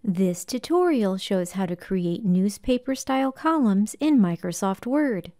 This tutorial shows how to create newspaper-style columns in Microsoft Word.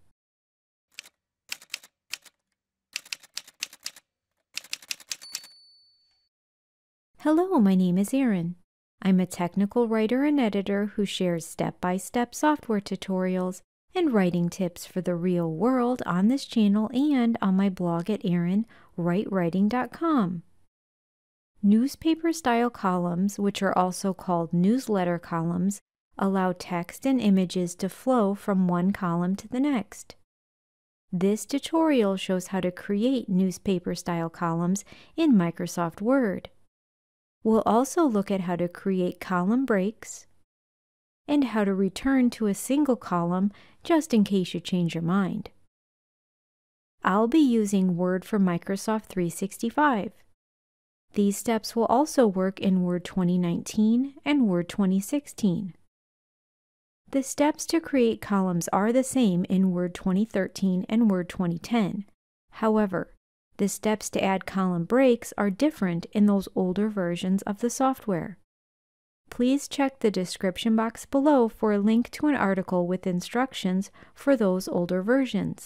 Hello, my name is Erin. I'm a technical writer and editor who shares step-by-step software tutorials and writing tips for the real world on this channel and on my blog at erinwritewriting.com. Newspaper-style columns, which are also called newsletter columns, allow text and images to flow from one column to the next. This tutorial shows how to create newspaper-style columns in Microsoft Word. We'll also look at how to create column breaks and how to return to a single column just in case you change your mind. I'll be using Word for Microsoft 365. These steps will also work in Word 2019 and Word 2016. The steps to create columns are the same in Word 2013 and Word 2010. However, the steps to add column breaks are different in those older versions of the software. Please check the description box below for a link to an article with instructions for those older versions.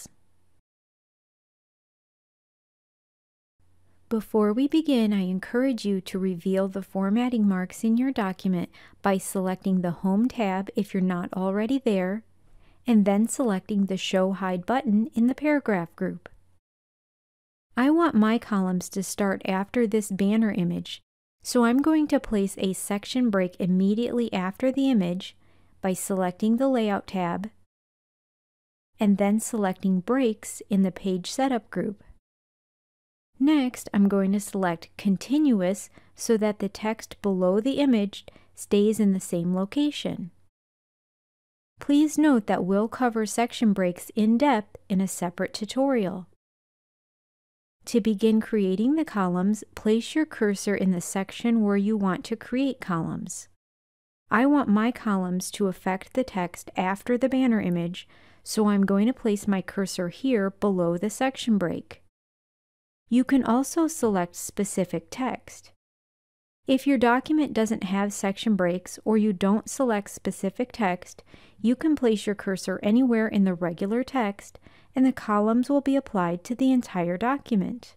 Before we begin, I encourage you to reveal the formatting marks in your document by selecting the Home tab if you're not already there, and then selecting the Show Hide button in the paragraph group. I want my columns to start after this banner image, so I'm going to place a section break immediately after the image by selecting the Layout tab and then selecting Breaks in the Page Setup group. Next, I'm going to select Continuous so that the text below the image stays in the same location. Please note that we'll cover section breaks in depth in a separate tutorial. To begin creating the columns, place your cursor in the section where you want to create columns. I want my columns to affect the text after the banner image, so I'm going to place my cursor here below the section break. You can also select specific text. If your document doesn't have section breaks or you don't select specific text, you can place your cursor anywhere in the regular text and the columns will be applied to the entire document.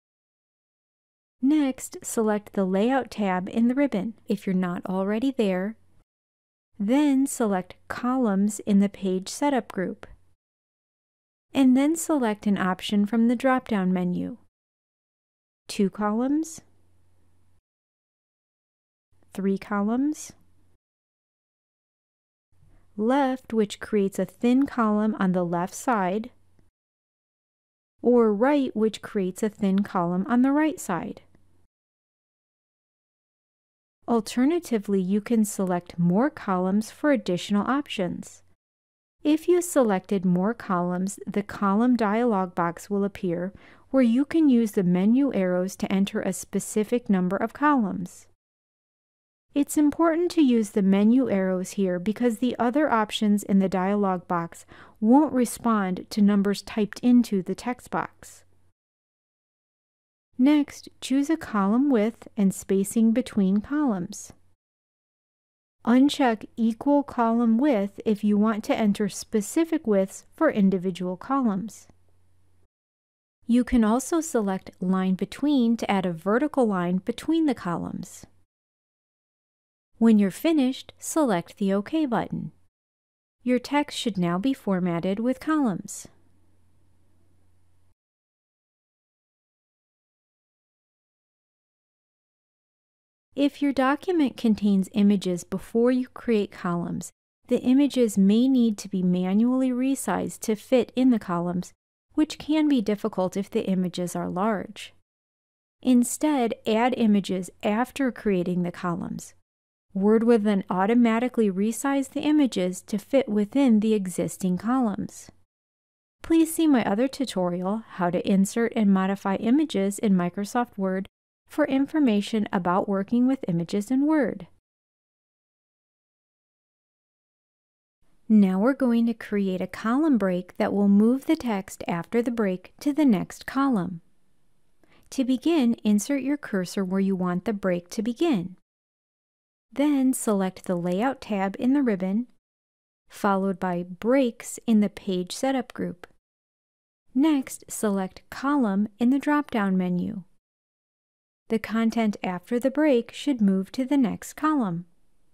Next, select the Layout tab in the ribbon if you're not already there. Then select Columns in the Page Setup group. And then select an option from the drop-down menu. 2 columns, 3 columns, left, which creates a thin column on the left side, or right, which creates a thin column on the right side. Alternatively, you can select more columns for additional options. If you selected more columns, the column dialog box will appear where you can use the menu arrows to enter a specific number of columns. It's important to use the menu arrows here because the other options in the dialog box won't respond to numbers typed into the text box. Next, choose a column width and spacing between columns. Uncheck Equal Column Width if you want to enter specific widths for individual columns. You can also select Line Between to add a vertical line between the columns. When you're finished, select the OK button. Your text should now be formatted with columns. If your document contains images before you create columns, the images may need to be manually resized to fit in the columns, which can be difficult if the images are large. Instead, add images after creating the columns. Word will then automatically resize the images to fit within the existing columns. Please see my other tutorial, How to Insert and Modify Images in Microsoft Word, for information about working with images in Word. Now we're going to create a column break that will move the text after the break to the next column. To begin, insert your cursor where you want the break to begin. Then select the Layout tab in the ribbon, followed by Breaks in the Page Setup group. Next, select Column in the drop-down menu. The content after the break should move to the next column.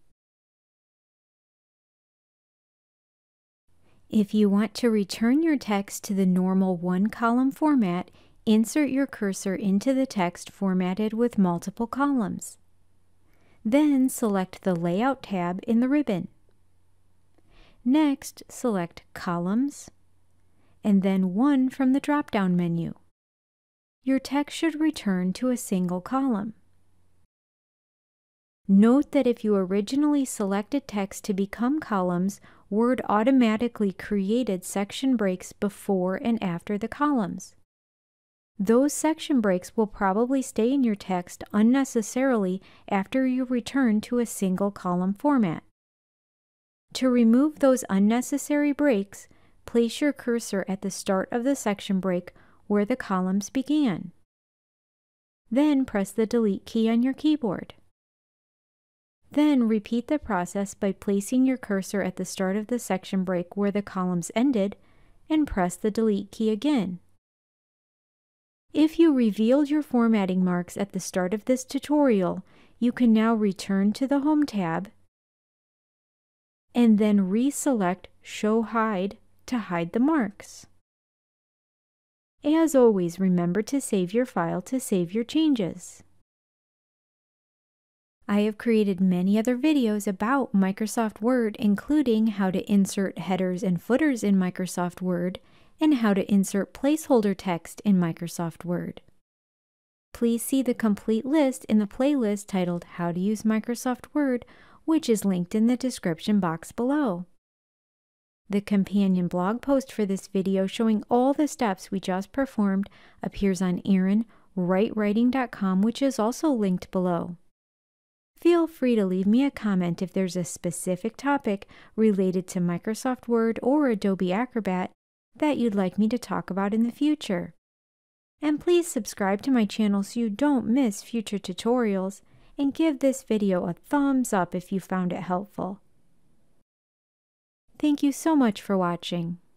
If you want to return your text to the normal one-column format, insert your cursor into the text formatted with multiple columns. Then select the Layout tab in the ribbon. Next, select Columns, and then One from the drop-down menu. Your text should return to a single column. Note that if you originally selected text to become columns, Word automatically created section breaks before and after the columns. Those section breaks will probably stay in your text unnecessarily after you return to a single column format. To remove those unnecessary breaks, place your cursor at the start of the section break where the columns began. Then press the Delete key on your keyboard. Then repeat the process by placing your cursor at the start of the section break where the columns ended and press the Delete key again. If you revealed your formatting marks at the start of this tutorial, you can now return to the Home tab and then reselect Show Hide to hide the marks. As always, remember to save your file to save your changes. I have created many other videos about Microsoft Word, including how to insert headers and footers in Microsoft Word and how to insert placeholder text in Microsoft Word. Please see the complete list in the playlist titled How to Use Microsoft Word, which is linked in the description box below. The companion blog post for this video showing all the steps we just performed appears on ErinWriteWriting.com, which is also linked below. Feel free to leave me a comment if there's a specific topic related to Microsoft Word or Adobe Acrobat that you'd like me to talk about in the future. And please subscribe to my channel so you don't miss future tutorials, and give this video a thumbs up if you found it helpful. Thank you so much for watching.